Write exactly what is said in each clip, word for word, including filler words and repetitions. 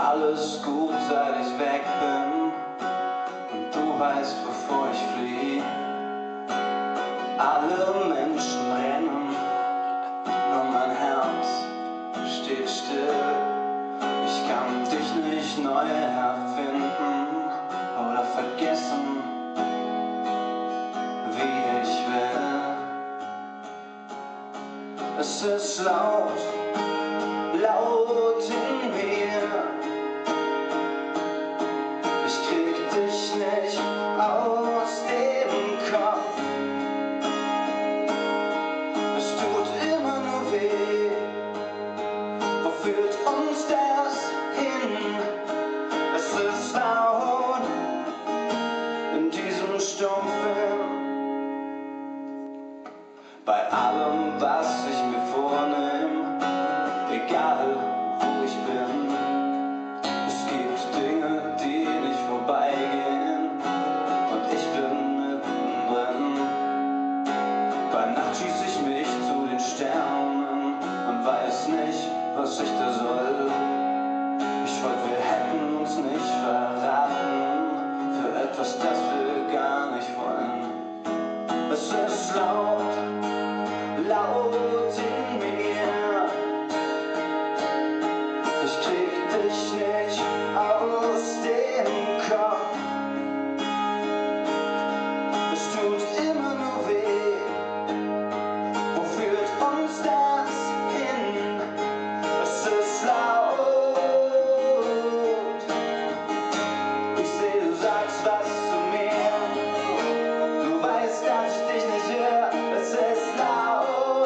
alles gut, seit ich weg bin und du weißt, bevor ich flieh. Alle Menschen rennen, nur mein Herz steht still. Ich kann dich nicht neu erfinden oder vergessen, wie ich will. Es ist laut, laut in mir. Ich krieg dich nicht aus dem Kopf. Es tut immer nur weh. Wo führt uns das hin? Es ist laut in diesem Stummfilm. Bei allem, was ich mir vornehm, egal wo ich bin, es gibt Dinge, die nicht vorbeigehen und ich bin mittendrin. Bei Nacht schieß ich mich zu den Sternen und weiß nicht, was ich da soll. Ich wollte, wir hätten uns nicht verraten für etwas, das wir gar nicht wollen. Es ist laut, laut in mir. Ich krieg dich nicht aus dem Kopf. Es tut immer nur weh. Wo führt uns das hin? Es ist laut. Ich seh, du sagst was zu mir. Du weißt, dass ich dich nicht höre. Es ist laut.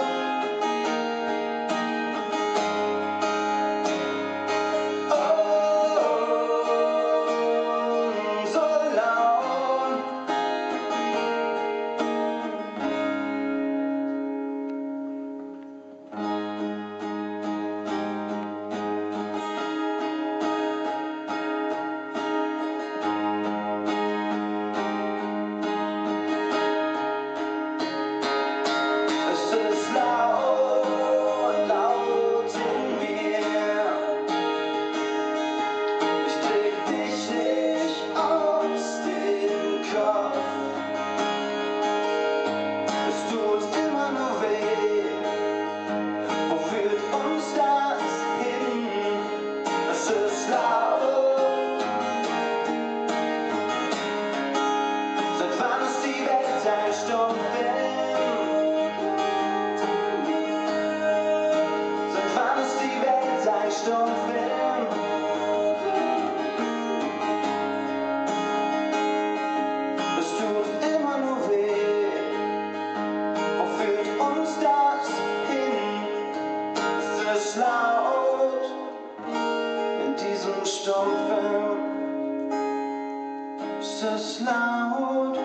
Laut in diesem Stummfilm. Es ist laut.